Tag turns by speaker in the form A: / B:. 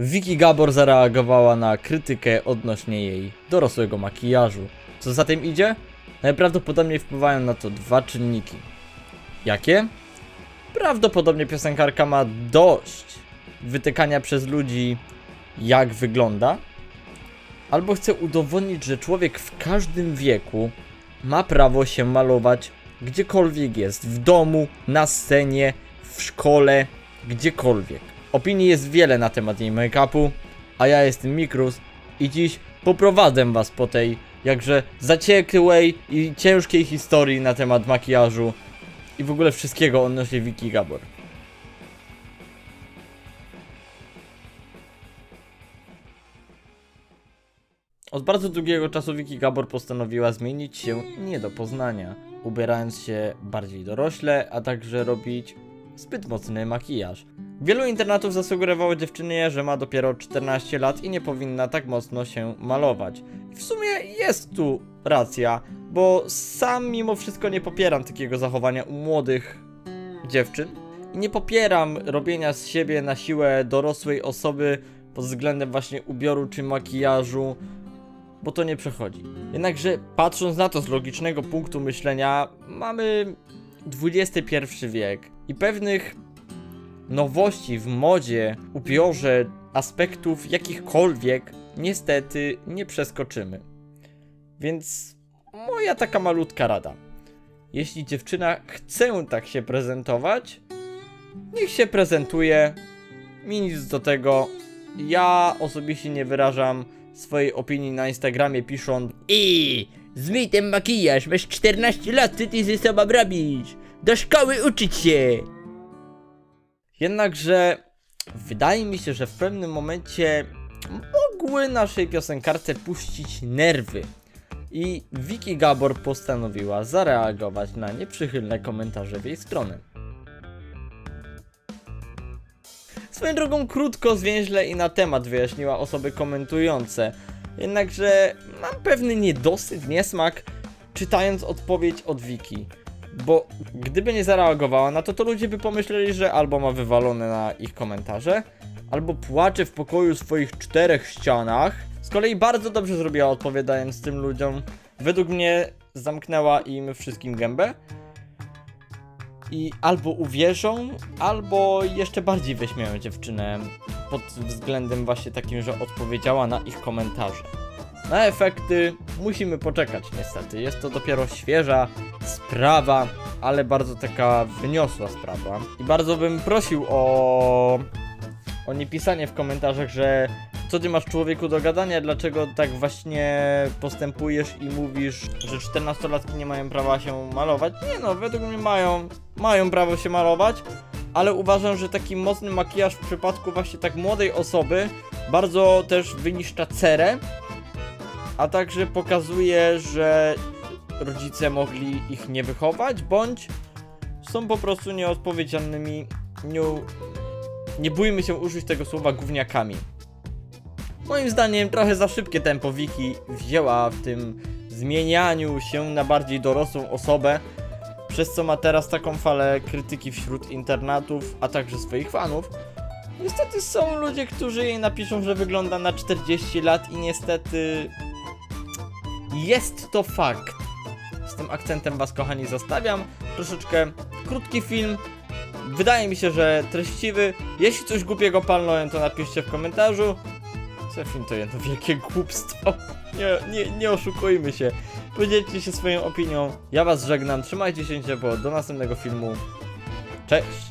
A: Vicky Gabor zareagowała na krytykę odnośnie jej dorosłego makijażu. Co za tym idzie? Najprawdopodobniej wpływają na to dwa czynniki. Jakie? Prawdopodobnie piosenkarka ma dość wytykania przez ludzi, jak wygląda, albo chce udowodnić, że człowiek w każdym wieku ma prawo się malować gdziekolwiek jest, w domu, na scenie, w szkole, gdziekolwiek. Opinii jest wiele na temat jej make-upu, a ja jestem Mikrus i dziś poprowadzę was po tej jakże zaciekłej i ciężkiej historii na temat makijażu i w ogóle wszystkiego odnośnie Vicky Gabor. Od bardzo długiego czasu Vicky Gabor postanowiła zmienić się nie do poznania, ubierając się bardziej dorośle, a także robić zbyt mocny makijaż. Wielu internatów zasugerowało dziewczynie, że ma dopiero 14 lat i nie powinna tak mocno się malować. I w sumie jest tu racja, bo sam mimo wszystko nie popieram takiego zachowania u młodych dziewczyn. I nie popieram robienia z siebie na siłę dorosłej osoby pod względem właśnie ubioru czy makijażu, bo to nie przechodzi. Jednakże patrząc na to z logicznego punktu myślenia, mamy XXI wiek i pewnych nowości w modzie, ubiorze, aspektów jakichkolwiek niestety nie przeskoczymy. Więc moja taka malutka rada. Jeśli dziewczyna chce tak się prezentować, niech się prezentuje. Mi nic do tego. Ja osobiście nie wyrażam swojej opinii na Instagramie pisząc: zmyj ten makijaż, masz 14 lat, co ty ze sobą robisz? Do szkoły uczyć się! Jednakże wydaje mi się, że w pewnym momencie mogły naszej piosenkarce puścić nerwy. I Vicky Gabor postanowiła zareagować na nieprzychylne komentarze w jej stronę. Swoją drogą krótko, zwięźle i na temat wyjaśniła osoby komentujące. Jednakże mam pewny niedosyt, niesmak, czytając odpowiedź od Vicky. Bo gdyby nie zareagowała na to, to ludzie by pomyśleli, że albo ma wywalone na ich komentarze, albo płacze w pokoju swoich 4 ścianach. Z kolei bardzo dobrze zrobiła, odpowiadając tym ludziom. Według mnie zamknęła im wszystkim gębę. I albo uwierzą, albo jeszcze bardziej wyśmieją dziewczynę pod względem właśnie takim, że odpowiedziała na ich komentarze. Na efekty musimy poczekać niestety. Jest to dopiero świeża sprawa, ale bardzo taka wyniosła sprawa. I bardzo bym prosił o nie pisanie w komentarzach, że co ty masz, człowieku, do gadania, dlaczego tak właśnie postępujesz i mówisz, że 14-latki nie mają prawa się malować. Nie no, według mnie mają prawo się malować, ale uważam, że taki mocny makijaż w przypadku właśnie tak młodej osoby bardzo też wyniszcza cerę, a także pokazuje, że rodzice mogli ich nie wychować, bądź są po prostu nieodpowiedzialnymi, nie bójmy się użyć tego słowa, gówniakami. Moim zdaniem trochę za szybkie tempo Vicky wzięła w tym zmienianiu się na bardziej dorosłą osobę, przez co ma teraz taką falę krytyki wśród internatów, a także swoich fanów. Niestety są ludzie, którzy jej napiszą, że wygląda na 40 lat i niestety jest to fakt. Z tym akcentem was, kochani, zostawiam. Troszeczkę krótki film. Wydaje mi się, że treściwy. Jeśli coś głupiego palnąłem, to napiszcie w komentarzu. Co film to jedno wielkie głupstwo. Nie oszukujmy się. Podzielcie się swoją opinią. Ja was żegnam. Trzymajcie się ciepło. Do następnego filmu. Cześć!